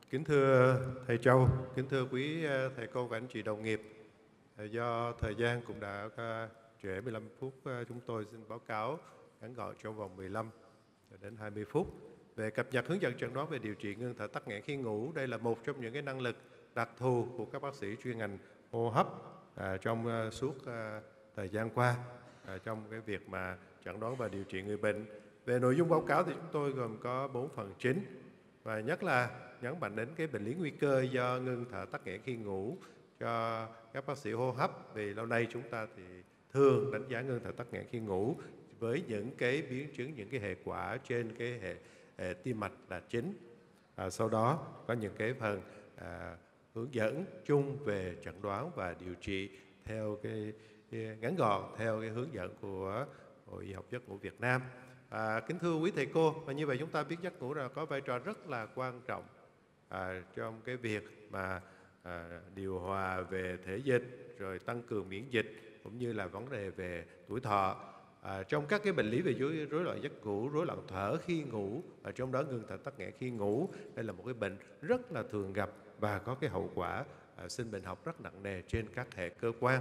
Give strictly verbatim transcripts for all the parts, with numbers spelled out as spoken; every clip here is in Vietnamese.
Kính thưa thầy Châu, kính thưa quý ờ, thầy cô và anh chị đồng nghiệp, Ờ, do thời gian cũng đã ờ, trễ mười lăm phút, ờ, chúng tôi xin báo cáo ngắn gọn trong vòng mười lăm cho đến hai mươi phút về cập nhật hướng dẫn chẩn đoán về điều trị ngưng thở tắc nghẽn khi ngủ. Đây là một trong những cái năng lực đặc thù của các bác sĩ chuyên ngành hô hấp à, trong ờ, suốt ờ, thời gian qua à, trong cái việc mà chẩn đoán và điều trị người bệnh. Về nội dung báo cáo thì chúng tôi gồm có bốn phần chính, và nhất là nhấn mạnh đến cái bệnh lý nguy cơ do ngưng thở tắc nghẽn khi ngủ cho các bác sĩ hô hấp, vì lâu nay chúng ta thì thường đánh giá ngưng thở tắc nghẽn khi ngủ với những cái biến chứng, những cái hệ quả trên cái hệ, hệ tim mạch là chính. À, sau đó có những cái phần à, hướng dẫn chung về chẩn đoán và điều trị theo cái, cái ngắn gọn theo cái hướng dẫn của Hội Y học giấc ngủ Việt Nam. À, kính thưa quý thầy cô, và như vậy chúng ta biết giấc ngủ là có vai trò rất là quan trọng à, trong cái việc mà à, điều hòa về thể dịch, rồi tăng cường miễn dịch, cũng như là vấn đề về tuổi thọ. À, trong các cái bệnh lý về rối, rối loạn giấc ngủ, rối loạn thở khi ngủ, và trong đó ngưng thở tắc nghẽn khi ngủ, đây là một cái bệnh rất là thường gặp và có cái hậu quả à, sinh bệnh học rất nặng nề trên các hệ cơ quan.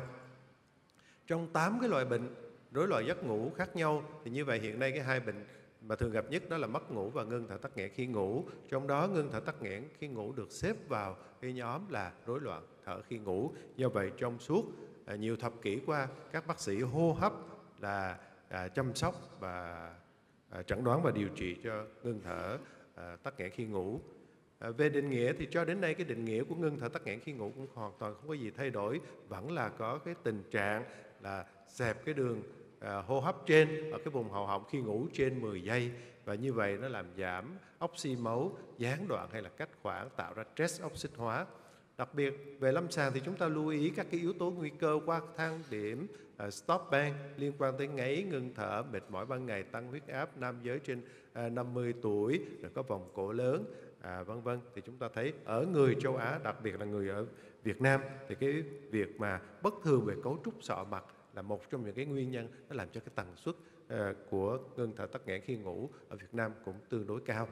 Trong tám cái loại bệnh rối loạn giấc ngủ khác nhau, thì như vậy hiện nay cái hai bệnh mà thường gặp nhất đó là mất ngủ và ngưng thở tắc nghẽn khi ngủ. Trong đó ngưng thở tắc nghẽn khi ngủ được xếp vào cái nhóm là rối loạn thở khi ngủ. Do vậy trong suốt à, nhiều thập kỷ qua, các bác sĩ hô hấp là à, chăm sóc và à, chẩn đoán và điều trị cho ngưng thở à, tắc nghẽn khi ngủ. À, về định nghĩa thì cho đến nay cái định nghĩa của ngưng thở tắc nghẽn khi ngủ cũng hoàn toàn không có gì thay đổi, vẫn là có cái tình trạng là xẹp cái đường à, hô hấp trên ở cái vùng hầu họng khi ngủ trên mười giây, và như vậy nó làm giảm oxy máu, gián đoạn hay là cách khoảng, tạo ra stress oxit hóa. Đặc biệt về lâm sàng thì chúng ta lưu ý các cái yếu tố nguy cơ qua thang điểm uh, stop band liên quan tới ngáy, ngưng thở, mệt mỏi ban ngày, tăng huyết áp, nam giới trên uh, năm mươi tuổi, rồi có vòng cổ lớn, à, vân vân. Thì chúng ta thấy ở người châu Á, đặc biệt là người ở Việt Nam, thì cái việc mà bất thường về cấu trúc sọ mặt là một trong những cái nguyên nhân nó làm cho cái tần suất uh, của ngưng thở tắc nghẽn khi ngủ ở Việt Nam cũng tương đối cao.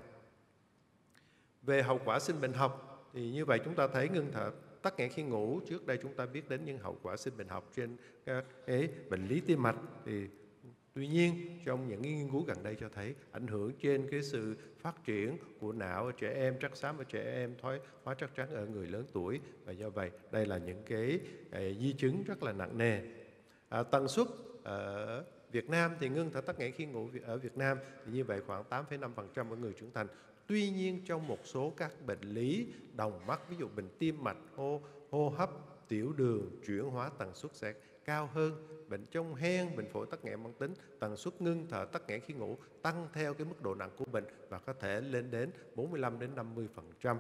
Về hậu quả sinh bệnh học thì như vậy chúng ta thấy ngưng thở tắc nghẽn khi ngủ, trước đây chúng ta biết đến những hậu quả sinh bệnh học trên các cái bệnh lý tim mạch, thì tuy nhiên trong những nghiên cứu gần đây cho thấy ảnh hưởng trên cái sự phát triển của não ở trẻ em, chất xám ở trẻ em, thoái hóa chất trắng ở người lớn tuổi, và do vậy đây là những cái uh, di chứng rất là nặng nề. À, tần suất ở Việt Nam thì ngưng thở tắc nghẽn khi ngủ ở Việt Nam thì như vậy khoảng tám phẩy năm phần trăm ở người trưởng thành. Tuy nhiên trong một số các bệnh lý đồng mắc, ví dụ bệnh tim mạch, hô, hô hấp, tiểu đường, chuyển hóa, tần suất sẽ cao hơn. Bệnh trong hen, bệnh phổi tắc nghẽn mãn tính, tần suất ngưng thở tắc nghẽn khi ngủ tăng theo cái mức độ nặng của bệnh và có thể lên đến bốn mươi lăm đến năm mươi phần trăm.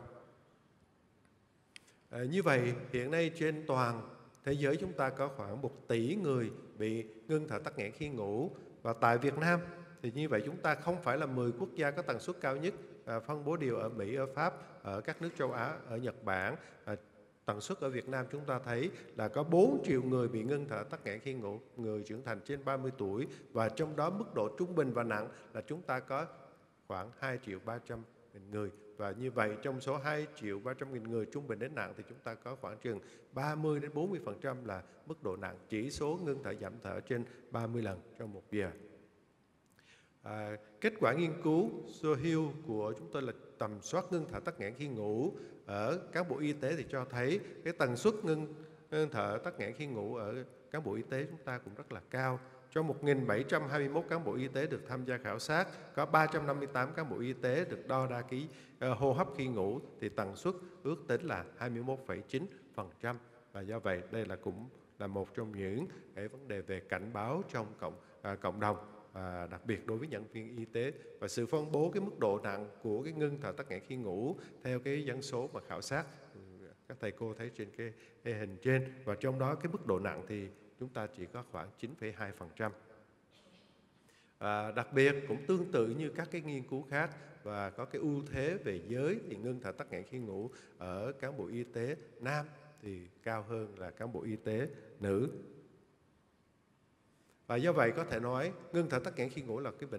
À, như vậy hiện nay trên toàn thế giới chúng ta có khoảng một tỷ người bị ngưng thở tắc nghẽn khi ngủ, và tại Việt Nam thì như vậy chúng ta không phải là mười quốc gia có tần suất cao nhất, à, phân bố đều ở Mỹ, ở Pháp, ở các nước châu Á, ở Nhật Bản. À, tần suất ở Việt Nam chúng ta thấy là có bốn triệu người bị ngưng thở tắc nghẽn khi ngủ, người trưởng thành trên ba mươi tuổi, và trong đó mức độ trung bình và nặng là chúng ta có khoảng hai triệu ba trăm nghìn người. Và như vậy trong số hai triệu ba trăm nghìn người trung bình đến nặng thì chúng ta có khoảng chừng ba mươi đến bốn mươi phần trăm là mức độ nặng, chỉ số ngưng thở giảm thở trên ba mươi lần trong một giờ. À, kết quả nghiên cứu Soheil của chúng tôi là tầm soát ngưng thở tắc nghẽn khi ngủ ở cán bộ y tế thì cho thấy cái tần suất ngưng, ngưng thở tắc nghẽn khi ngủ ở cán bộ y tế chúng ta cũng rất là cao. Trong một nghìn bảy trăm hai mươi mốt cán bộ y tế được tham gia khảo sát, có ba trăm năm mươi tám cán bộ y tế được đo đa ký uh, hô hấp khi ngủ, thì tần suất ước tính là hai mươi mốt phẩy chín phần trăm. Và do vậy đây là cũng là một trong những cái vấn đề về cảnh báo trong cộng, uh, cộng đồng, à, đặc biệt đối với nhân viên y tế. Và sự phân bố cái mức độ nặng của cái ngưng thở tắc nghẽn khi ngủ theo cái dân số mà khảo sát, các thầy cô thấy trên cái, cái hình trên, và trong đó cái mức độ nặng thì chúng ta chỉ có khoảng chín phẩy hai phần trăm. À, đặc biệt cũng tương tự như các cái nghiên cứu khác và có cái ưu thế về giới, thì ngưng thở tắc nghẽn khi ngủ ở cán bộ y tế nam thì cao hơn là cán bộ y tế nữ. Và do vậy có thể nói ngưng thở tắc nghẽn khi ngủ là cái bệnh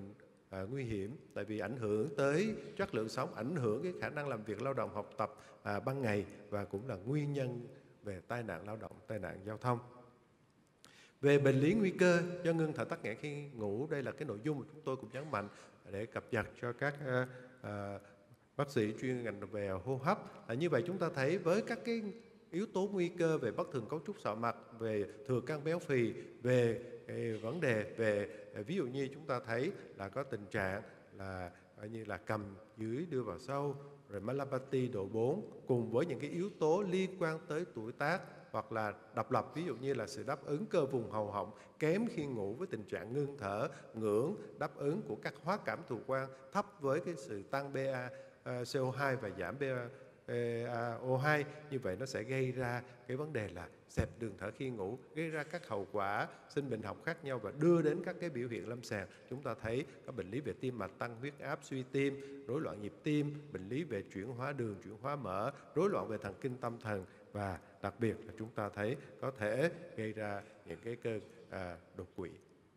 à, nguy hiểm, tại vì ảnh hưởng tới chất lượng sống, ảnh hưởng cái khả năng làm việc, lao động, học tập à, ban ngày, và cũng là nguyên nhân về tai nạn lao động, tai nạn giao thông. Về bệnh lý nguy cơ do ngưng thở tắc nghẽn khi ngủ, đây là cái nội dung mà chúng tôi cũng nhấn mạnh để cập nhật cho các à, à, bác sĩ chuyên ngành về hô hấp. À, như vậy chúng ta thấy với các cái yếu tố nguy cơ về bất thường cấu trúc sọ mặt, về thừa cân béo phì, về cái vấn đề về ví dụ như chúng ta thấy là có tình trạng là như là cầm dưới đưa vào sâu, rồi myelopathy độ bốn, cùng với những cái yếu tố liên quan tới tuổi tác hoặc là độc lập, ví dụ như là sự đáp ứng cơ vùng hầu họng kém khi ngủ với tình trạng ngưng thở, ngưỡng đáp ứng của các hóa cảm thụ quan thấp với cái sự tăng bê a xê o hai và giảm bê a o hai. Như vậy nó sẽ gây ra cái vấn đề là xẹp đường thở khi ngủ, gây ra các hậu quả sinh bệnh học khác nhau và đưa đến các cái biểu hiện lâm sàng. Chúng ta thấy các bệnh lý về tim mạch, tăng huyết áp, suy tim, rối loạn nhịp tim, bệnh lý về chuyển hóa đường, chuyển hóa mỡ, rối loạn về thần kinh tâm thần, và đặc biệt là chúng ta thấy có thể gây ra những cái cơn à, đột quỵ.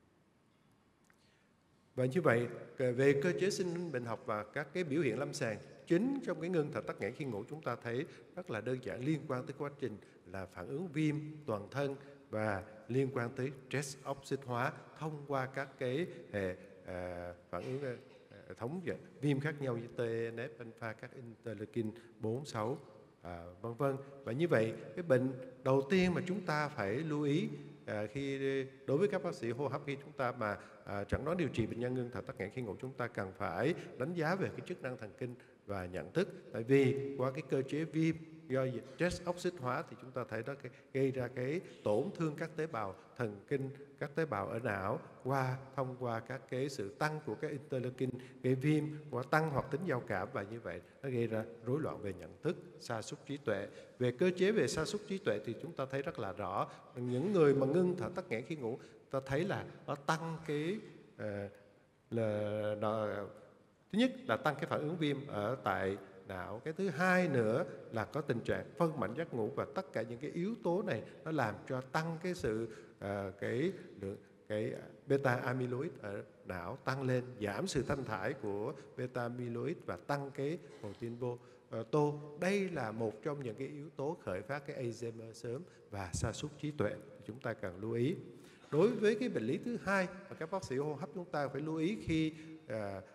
Và như vậy, về cơ chế sinh bệnh học và các cái biểu hiện lâm sàng chính trong cái ngưng thở tắc nghẽn khi ngủ, chúng ta thấy rất là đơn giản, liên quan tới quá trình là phản ứng viêm toàn thân và liên quan tới stress oxit hóa thông qua các cái hệ à, phản ứng à, hệ thống viêm khác nhau như tê en ép alpha, các interleukin bốn, sáu, à, vân vân. Và như vậy, cái bệnh đầu tiên mà chúng ta phải lưu ý À, khi đối với các bác sĩ hô hấp, khi chúng ta mà à, chẩn đoán điều trị bệnh nhân ngưng thở tắc nghẽn khi ngủ, chúng ta cần phải đánh giá về cái chức năng thần kinh và nhận thức. Tại vì qua cái cơ chế viêm do stress oxit hóa thì chúng ta thấy nó gây ra cái tổn thương các tế bào thần kinh, các tế bào ở não qua thông qua các cái sự tăng của các interleukin gây viêm, qua tăng hoạt tính giao cảm, và như vậy nó gây ra rối loạn về nhận thức, sa sút trí tuệ. Về cơ chế về sa sút trí tuệ thì chúng ta thấy rất là rõ, những người mà ngưng thở tắc nghẽn khi ngủ, ta thấy là nó tăng cái uh, là nó, thứ nhất là tăng cái phản ứng viêm ở tại não, cái thứ hai nữa là có tình trạng phân mảnh giấc ngủ, và tất cả những cái yếu tố này nó làm cho tăng cái sự uh, cái lượng cái beta amyloid ở não tăng lên, giảm sự thanh thải của beta amyloid và tăng cái protein bô uh, tô. Đây là một trong những cái yếu tố khởi phát cái Alzheimer sớm và sa sút trí tuệ, chúng ta cần lưu ý. Đối với cái bệnh lý thứ hai mà các bác sĩ hô hấp chúng ta phải lưu ý khi uh,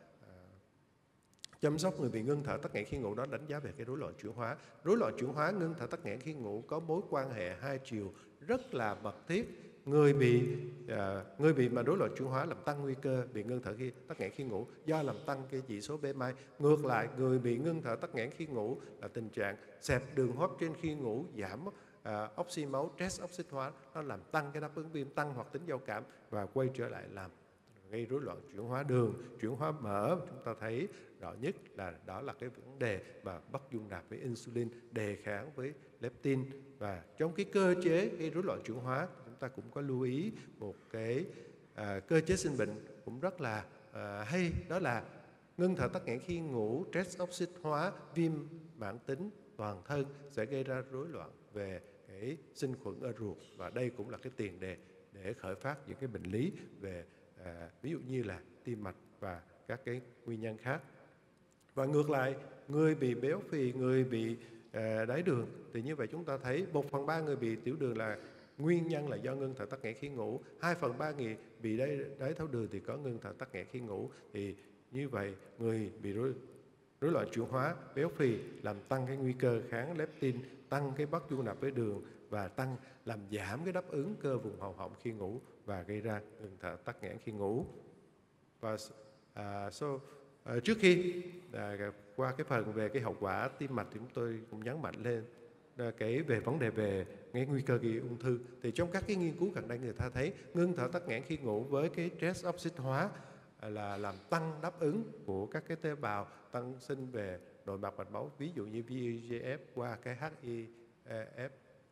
chăm sóc người bị ngưng thở tắc nghẽn khi ngủ, đó đánh giá về cái rối loạn chuyển hóa. Rối loạn chuyển hóa ngưng thở tắc nghẽn khi ngủ có mối quan hệ hai chiều rất là mật thiết. Người bị à, người bị mà rối loạn chuyển hóa làm tăng nguy cơ bị ngưng thở khi tắc nghẽn khi ngủ do làm tăng cái chỉ số bê em i. Ngược lại, người bị ngưng thở tắc nghẽn khi ngủ là tình trạng xẹp đường hô hấp trên khi ngủ, giảm à, oxy máu, stress oxit hóa, nó làm tăng cái đáp ứng viêm, tăng hoạt tính giao cảm và quay trở lại làm gây rối loạn chuyển hóa đường, chuyển hóa mỡ. Chúng ta thấy rõ nhất là đó là cái vấn đề mà bất dung nạp với insulin, đề kháng với leptin. Và trong cái cơ chế gây rối loạn chuyển hóa, chúng ta cũng có lưu ý một cái à, cơ chế sinh bệnh cũng rất là à, hay, đó là ngưng thở tắc nghẽn khi ngủ, stress oxit hóa, viêm mãn tính toàn thân sẽ gây ra rối loạn về cái sinh khuẩn ở ruột, và đây cũng là cái tiền đề để khởi phát những cái bệnh lý về à, ví dụ như là tim mạch và các cái nguyên nhân khác. Và ngược lại, người bị béo phì, người bị à, đái đường thì như vậy chúng ta thấy một phần ba người bị tiểu đường là nguyên nhân là do ngưng thở tắc nghẽn khi ngủ, hai phần ba người bị đái, đái tháo đường thì có ngưng thở tắc nghẽn khi ngủ. Thì như vậy người bị rối, rối loạn chuyển hóa, béo phì làm tăng cái nguy cơ kháng leptin, tăng cái bất dung nạp với đường và tăng làm giảm cái đáp ứng cơ vùng hầu họng khi ngủ và gây ra ngưng thở tắc nghẽn khi ngủ. Và à, so, à, trước khi à, qua cái phần về cái hậu quả tim mạch thì chúng tôi cũng nhấn mạnh lên à, cái về vấn đề về cái nguy cơ gây ung thư. Thì trong các cái nghiên cứu gần đây người ta thấy ngưng thở tắc nghẽn khi ngủ với cái stress oxit hóa là làm tăng đáp ứng của các cái tế bào tăng sinh về nội mạc mạch máu, ví dụ như vê e giê ép qua cái hát i ép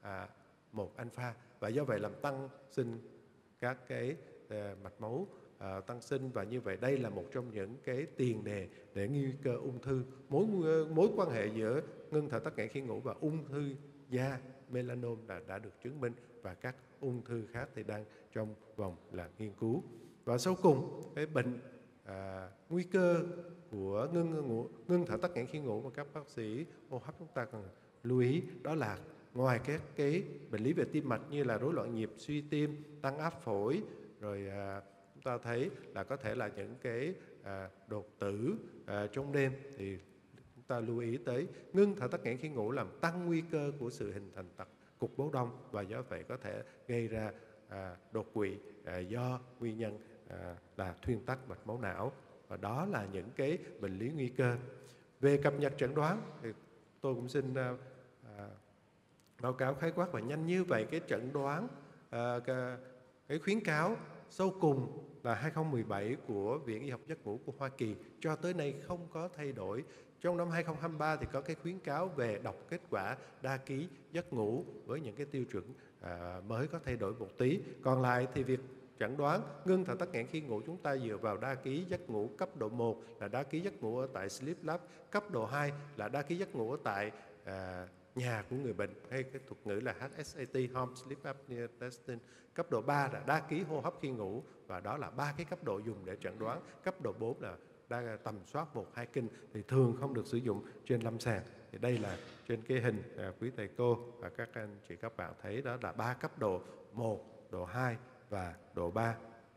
một alpha, và do vậy làm tăng sinh các cái uh, mạch máu uh, tăng sinh, và như vậy đây là một trong những cái tiền đề để nguy cơ ung thư. Mối mối quan hệ giữa ngưng thở tắc nghẽn khi ngủ và ung thư da melanom là đã được chứng minh, và các ung thư khác thì đang trong vòng là nghiên cứu. Và sau cùng cái bệnh à, nguy cơ của ngưng ngủ, ngưng thở tắc nghẽn khi ngủ mà các bác sĩ hô hấp chúng ta cần lưu ý, đó là ngoài các cái bệnh lý về tim mạch như là rối loạn nhịp, suy tim, tăng áp phổi, rồi à, chúng ta thấy là có thể là những cái à, đột tử à, trong đêm, thì chúng ta lưu ý tới ngưng thở tắc nghẽn khi ngủ làm tăng nguy cơ của sự hình thành tật cục báo đông, và do vậy có thể gây ra à, đột quỵ à, do nguyên nhân à, là thuyên tắc mạch máu não, và đó là những cái bệnh lý nguy cơ. Về cập nhật chẩn đoán thì tôi cũng xin à, à, báo cáo khái quát và nhanh như vậy. Cái chẩn đoán à, cái, cái khuyến cáo sau cùng là hai không một bảy của Viện Y học giấc ngủ của Hoa Kỳ cho tới nay không có thay đổi. Trong năm hai không hai ba thì có cái khuyến cáo về đọc kết quả đa ký giấc ngủ với những cái tiêu chuẩn à, mới có thay đổi một tí. Còn lại thì việc chẩn đoán ngưng thở tắc nghẽn khi ngủ chúng ta dựa vào đa ký giấc ngủ cấp độ một là đa ký giấc ngủ ở tại Sleep Lab, cấp độ hai là đa ký giấc ngủ ở tại à, nhà của người bệnh, hay cái thuật ngữ là hát ét a tê, Home Sleep Apnea Testing. Cấp độ ba là đa ký hô hấp khi ngủ, và đó là ba cái cấp độ dùng để chẩn đoán. Cấp độ bốn là đa tầm soát một hai kinh, thì thường không được sử dụng trên lâm sàng. Thì đây là trên cái hình à, quý thầy cô và các anh chị các bạn thấy, đó là ba cấp độ: một, độ hai và độ ba.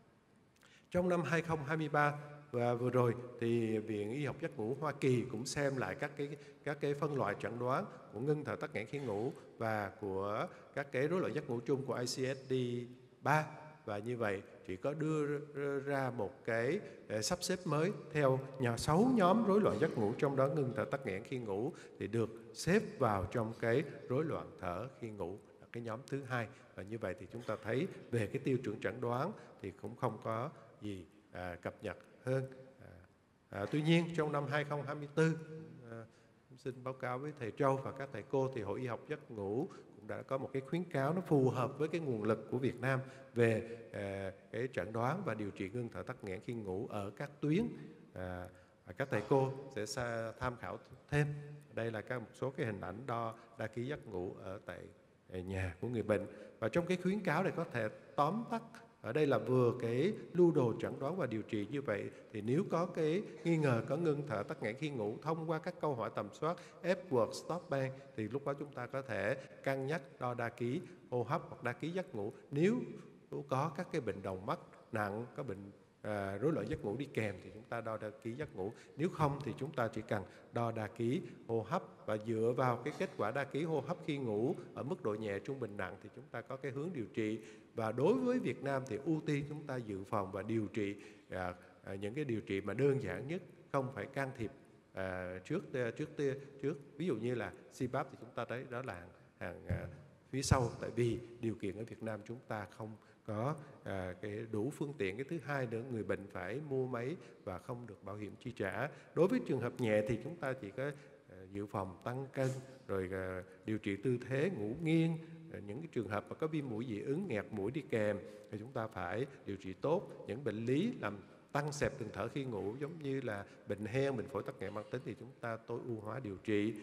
Trong năm hai không hai ba và vừa rồi thì Viện Y học giấc ngủ Hoa Kỳ cũng xem lại các cái các cái phân loại chẩn đoán của ngưng thở tắc nghẽn khi ngủ và của các cái rối loạn giấc ngủ chung của I C S D ba, và như vậy chỉ có đưa ra một cái sắp xếp mới theo nhà sáu nhóm rối loạn giấc ngủ, trong đó ngưng thở tắc nghẽn khi ngủ thì được xếp vào trong cái rối loạn thở khi ngủ, là cái nhóm thứ hai. Và như vậy thì chúng ta thấy về cái tiêu chuẩn chẩn đoán thì cũng không có gì à, cập nhật hơn. À, à, tuy nhiên trong năm hai không hai tư, à, xin báo cáo với thầy Châu và các thầy cô, thì Hội Y học giấc ngủ cũng đã có một cái khuyến cáo nó phù hợp với cái nguồn lực của Việt Nam về à, cái chẩn đoán và điều trị ngưng thở tắc nghẽn khi ngủ ở các tuyến. À, các thầy cô sẽ tham khảo thêm. Đây là các một số cái hình ảnh đo đa ký giấc ngủ ở tại nhà của người bệnh. Và trong cái khuyến cáo này có thể tóm tắt ở đây là vừa cái lưu đồ chẩn đoán và điều trị như vậy, thì nếu có cái nghi ngờ có ngưng thở tắc nghẽn khi ngủ thông qua các câu hỏi tầm soát Epworth Stop Band, thì lúc đó chúng ta có thể cân nhắc đo đa ký hô hấp hoặc đa ký giấc ngủ. Nếu có các cái bệnh đồng mắt nặng, có bệnh à, rối loạn giấc ngủ đi kèm thì chúng ta đo đa ký giấc ngủ. Nếu không thì chúng ta chỉ cần đo đa ký hô hấp, và dựa vào cái kết quả đa ký hô hấp khi ngủ ở mức độ nhẹ, trung bình, nặng thì chúng ta có cái hướng điều trị. Và đối với Việt Nam thì ưu tiên chúng ta dự phòng và điều trị à, à, những cái điều trị mà đơn giản nhất, không phải can thiệp à, trước trước trước ví dụ như là xê páp thì chúng ta thấy đó là hàng, hàng à, phía sau, tại vì điều kiện ở Việt Nam chúng ta không có à, cái đủ phương tiện. Cái thứ hai nữa, người bệnh phải mua máy và không được bảo hiểm chi trả. Đối với trường hợp nhẹ thì chúng ta chỉ có à, dự phòng tăng cân, rồi à, điều trị tư thế ngủ nghiêng. À, những cái trường hợp mà có viêm mũi dị ứng, nghẹt mũi đi kèm thì chúng ta phải điều trị tốt. Những bệnh lý làm tăng xẹp đường thở khi ngủ giống như là bệnh hen, bệnh phổi tắc nghẽn mãn tính thì chúng ta tối ưu hóa điều trị.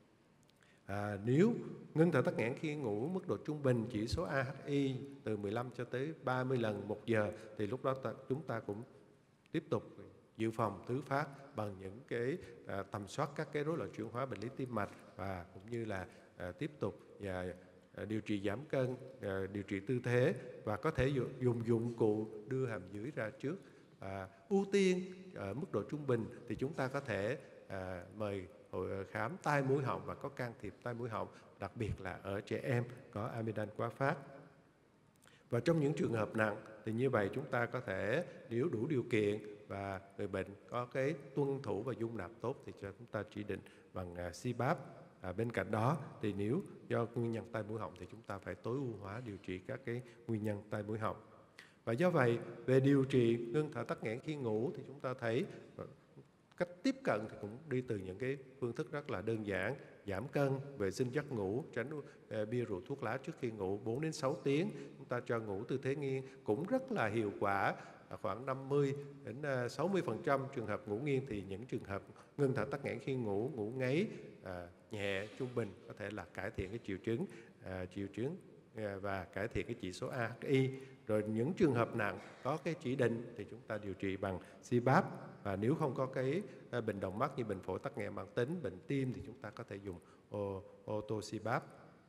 À, nếu ngưng thở tắc nghẽn khi ngủ mức độ trung bình, chỉ số a hát i từ mười lăm cho tới ba mươi lần một giờ, thì lúc đó ta, chúng ta cũng tiếp tục dự phòng thứ phát bằng những cái à, tầm soát các cái rối loạn chuyển hóa bệnh lý tim mạch, và cũng như là à, tiếp tục và à, điều trị giảm cân, à, điều trị tư thế, và có thể dùng dụng cụ đưa hàm dưới ra trước. À, ưu tiên ở mức độ trung bình thì chúng ta có thể à, mời hội khám tai mũi họng và có can thiệp tai mũi họng, đặc biệt là ở trẻ em có amidan quá phát. Và trong những trường hợp nặng thì như vậy chúng ta có thể, nếu đủ điều kiện và người bệnh có cái tuân thủ và dung nạp tốt thì cho chúng ta chỉ định bằng xê páp. À, bên cạnh đó thì nếu do nguyên nhân tai mũi họng thì chúng ta phải tối ưu hóa điều trị các cái nguyên nhân tai mũi họng. Và do vậy về điều trị ngưng thở tắc nghẽn khi ngủ thì chúng ta thấy cách tiếp cận thì cũng đi từ những cái phương thức rất là đơn giản: giảm cân, vệ sinh giấc ngủ, tránh uh, bia rượu thuốc lá trước khi ngủ bốn đến sáu tiếng. Chúng ta cho ngủ tư thế nghiêng cũng rất là hiệu quả, khoảng năm mươi đến sáu mươi phần trăm trường hợp ngủ nghiêng. Thì những trường hợp ngưng thở tắc nghẽn khi ngủ, ngủ ngáy à, nhẹ, trung bình có thể là cải thiện cái triệu chứng à, triệu chứng à, và cải thiện cái chỉ số a hát i. Rồi những trường hợp nặng có cái chỉ định thì chúng ta điều trị bằng xê páp, và nếu không có cái à, bệnh động mắc như bệnh phổi tắc nghẽn mãn tính, bệnh tim thì chúng ta có thể dùng ô, ô tô xê páp.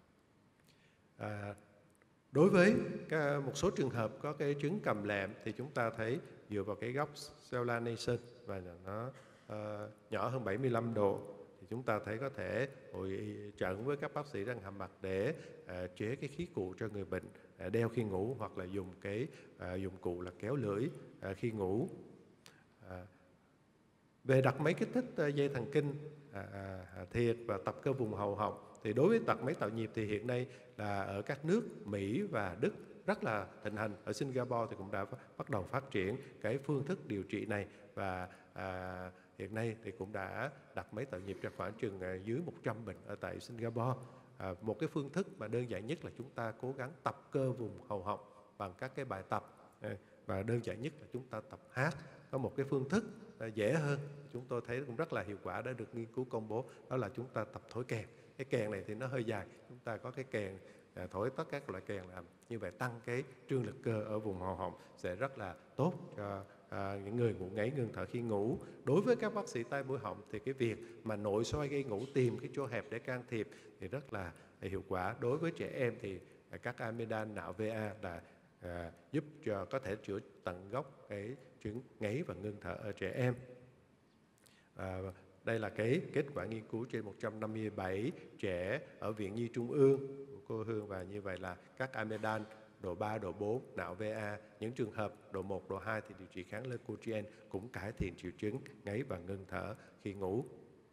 À, đối với các, một số trường hợp có cái chứng cầm lẹm thì chúng ta thấy dựa vào cái góc Cellanation và nó uh, nhỏ hơn bảy mươi lăm độ thì chúng ta thấy có thể hội trận với các bác sĩ răng hàm mặt để uh, chế cái khí cụ cho người bệnh uh, đeo khi ngủ, hoặc là dùng cái uh, dụng cụ là kéo lưỡi uh, khi ngủ. Uh, về đặt máy kích thích uh, dây thần kinh uh, uh, thiệt và tập cơ vùng hầu họng, thì đối với đặt máy tạo nhịp thì hiện nay là ở các nước Mỹ và Đức rất là thịnh hành. Ở Singapore thì cũng đã bắt đầu phát triển cái phương thức điều trị này, và à, hiện nay thì cũng đã đặt máy tạo nhịp cho khoảng chừng dưới một trăm bệnh ở tại Singapore. À, một cái phương thức mà đơn giản nhất là chúng ta cố gắng tập cơ vùng hầu họng bằng các cái bài tập, và đơn giản nhất là chúng ta tập hát. Có một cái phương thức dễ hơn chúng tôi thấy cũng rất là hiệu quả đã được nghiên cứu công bố, đó là chúng ta tập thổi kèn. Cái kèn này thì nó hơi dài, chúng ta có cái kèn à, thổi tất các loại kèn làm như vậy, tăng cái trương lực cơ ở vùng hầu họng sẽ rất là tốt cho à, những người ngủ ngáy ngưng thở khi ngủ. Đối với các bác sĩ tai mũi họng thì cái việc mà nội soi gây ngủ, tìm cái chỗ hẹp để can thiệp thì rất là hiệu quả. Đối với trẻ em thì à, các amidan nạo vê a là à, giúp cho có thể chữa tận gốc cái chứng ngáy và ngưng thở ở trẻ em. À, đây là cái kết quả nghiên cứu trên một trăm năm mươi bảy trẻ ở Viện Nhi Trung ương của cô Hương, và như vậy là các amidan độ ba, độ bốn, nạo vê a, những trường hợp độ một, độ hai thì điều trị kháng leukotriene cũng cải thiện triệu chứng ngáy và ngưng thở khi ngủ.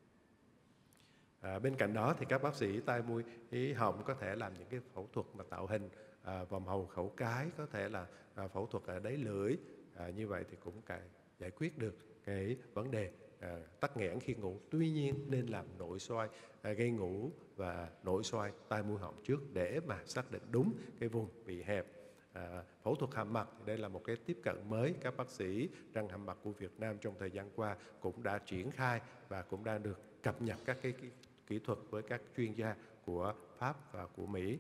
À, bên cạnh đó thì các bác sĩ tai mũi họng có thể làm những cái phẫu thuật mà tạo hình à, vòm hầu khẩu cái, có thể là à, phẫu thuật ở đáy lưỡi, à, như vậy thì cũng cả giải quyết được cái vấn đề à, tắc nghẽn khi ngủ. Tuy nhiên nên làm nội soi à, gây ngủ và nội soi tai mũi họng trước để mà xác định đúng cái vùng bị hẹp. À, phẫu thuật hàm mặt, đây là một cái tiếp cận mới các bác sĩ răng hàm mặt của Việt Nam trong thời gian qua cũng đã triển khai và cũng đang được cập nhật các cái, cái kỹ thuật với các chuyên gia của Pháp và của Mỹ.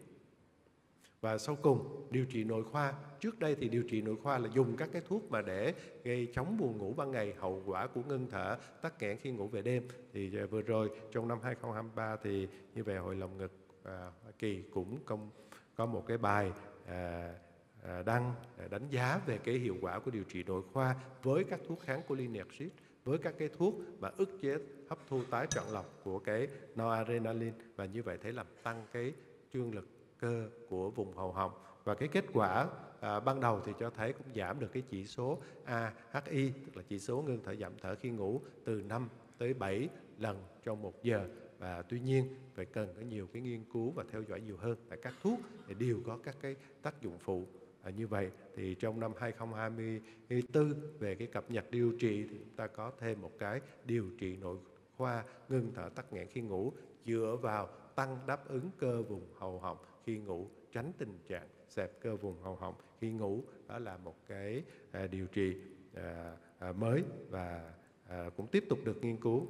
Và sau cùng, điều trị nội khoa. Trước đây thì điều trị nội khoa là dùng các cái thuốc mà để gây chống buồn ngủ ban ngày, hậu quả của ngưng thở, tắc nghẽn khi ngủ về đêm. Thì vừa rồi trong năm hai không hai ba thì như vậy Hội Lồng Ngực à, Hoa Kỳ cũng công, có một cái bài à, à, đăng à, đánh giá về cái hiệu quả của điều trị nội khoa với các thuốc kháng cholinergic, với các cái thuốc mà ức chế hấp thu tái chọn lọc của cái noradrenaline, và như vậy thấy làm tăng cái trương lực cơ của vùng hầu họng. Và cái kết quả à, ban đầu thì cho thấy cũng giảm được cái chỉ số a hát i, tức là chỉ số ngưng thở giảm thở khi ngủ, từ năm tới bảy lần trong một giờ. Và tuy nhiên phải cần có nhiều cái nghiên cứu và theo dõi nhiều hơn, tại các thuốc thì đều có các cái tác dụng phụ. À, như vậy thì trong năm hai không hai tư về cái cập nhật điều trị thì chúng ta có thêm một cái điều trị nội khoa ngưng thở tắc nghẽn khi ngủ dựa vào tăng đáp ứng cơ vùng hầu họng khi ngủ, tránh tình trạng xẹp cơ vùng hầu họng khi ngủ. Đó là một cái à, điều trị à, à, mới và à, cũng tiếp tục được nghiên cứu.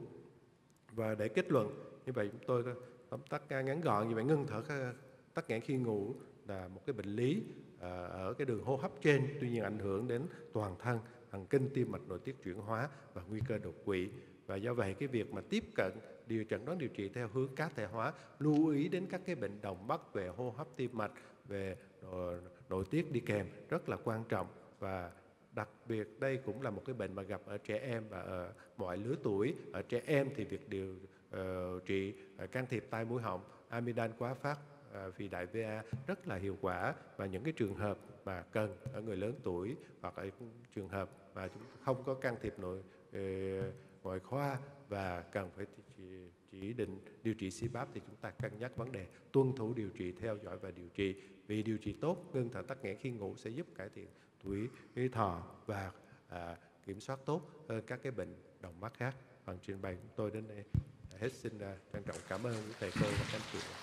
Và để kết luận như vậy, chúng tôi tóm tắt ngắn gọn như vậy, ngưng thở tắc nghẽn khi ngủ là một cái bệnh lý à, ở cái đường hô hấp trên, tuy nhiên ảnh hưởng đến toàn thân, thần kinh, tim mạch, nội tiết chuyển hóa và nguy cơ đột quỵ. Và do vậy cái việc mà tiếp cận điều chẩn đoán điều trị theo hướng cá thể hóa, lưu ý đến các cái bệnh đồng mắc về hô hấp, tim mạch, về nội, nội tiết đi kèm rất là quan trọng. Và đặc biệt đây cũng là một cái bệnh mà gặp ở trẻ em và ở mọi lứa tuổi. Ở trẻ em thì việc điều uh, trị uh, can thiệp tai mũi họng, amidan quá phát, uh, phì đại vê a rất là hiệu quả. Và những cái trường hợp mà cần ở người lớn tuổi hoặc ở trường hợp mà chúng không có can thiệp nội uh, ngoại khoa và cần phải chỉ, chỉ định điều trị xê páp thì chúng ta cân nhắc vấn đề tuân thủ điều trị, theo dõi và điều trị. Vì điều trị tốt ngưng thở tắc nghẽn khi ngủ sẽ giúp cải thiện tuổi thọ và à, kiểm soát tốt hơn các cái bệnh đồng mắc khác. Phần trình bày của tôi đến đây hết, xin uh, trân trọng cảm ơn quý thầy cô và các anh chị.